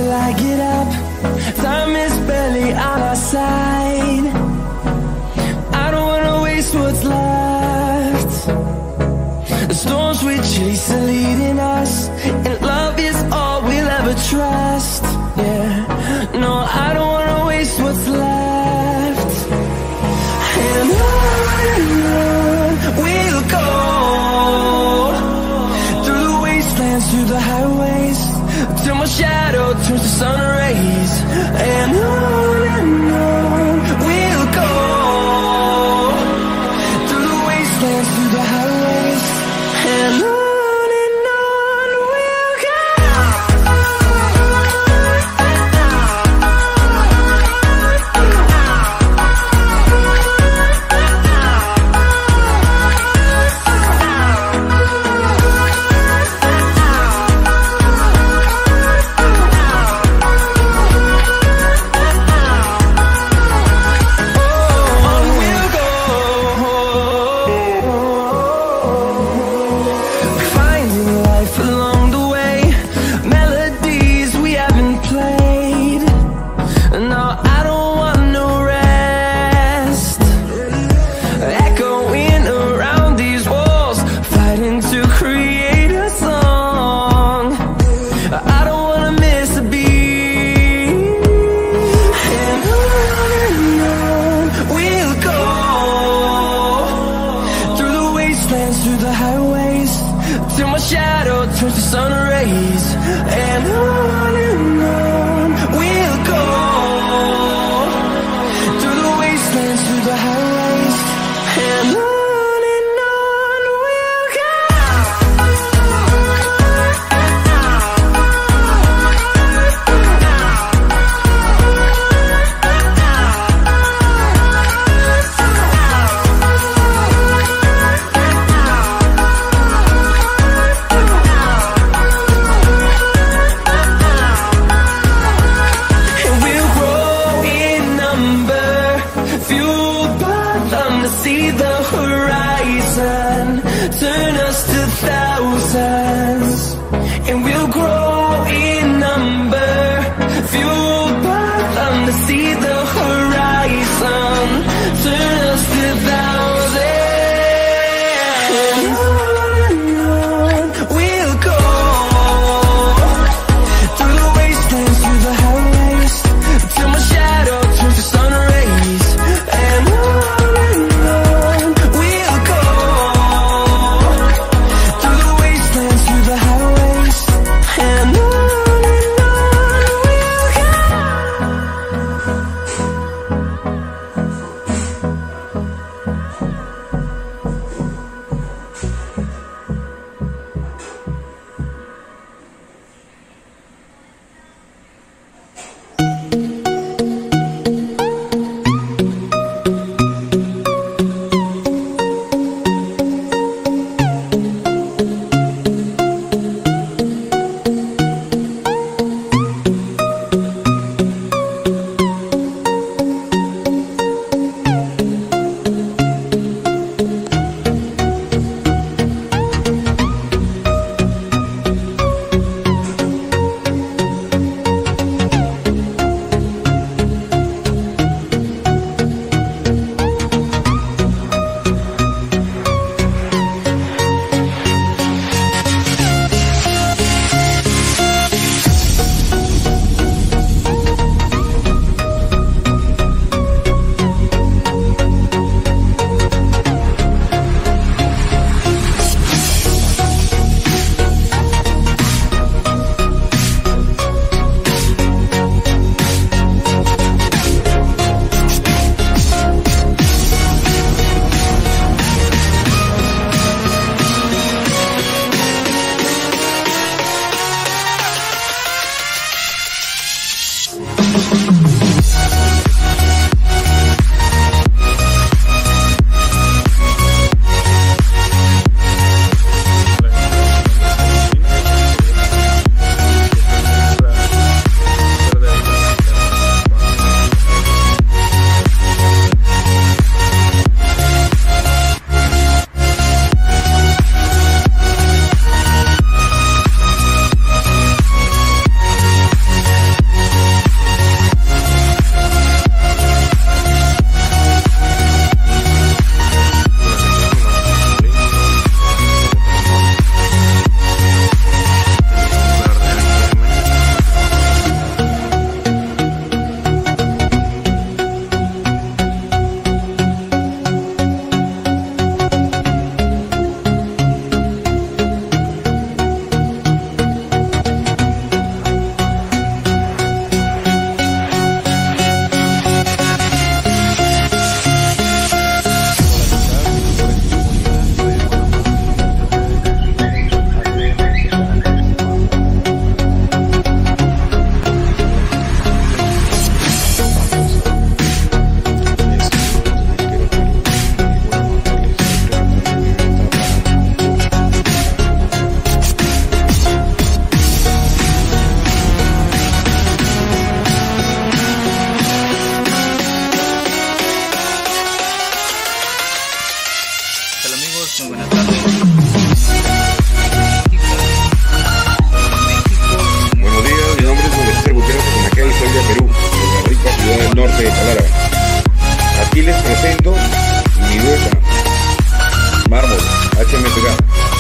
till I get up. Time is barely on our side. I don't wanna waste what's left. The storms we chase are leading us, and love is all we'll ever trust. Yeah, no, I don't wanna waste what's left. And on we'll go, through the wastelands, through the highways, till my shadow turns to sun rays. And on we'll go, through the wastelands, through the highways, and on we'll go. Through the highways, till my shadow turns to sun rays. And on we'll go, through the wastelands, through the highways, and on we'll go. See the horizon, turn us to thousands, and we'll grow in number, fueled by them to see the horizon, turn us to thousands, and on we'll go, through the wastelands, through the highways, till my shadow turns to sun rays. And and norte de Talara. Aquí les presento mi dueta, mármol, HMPK.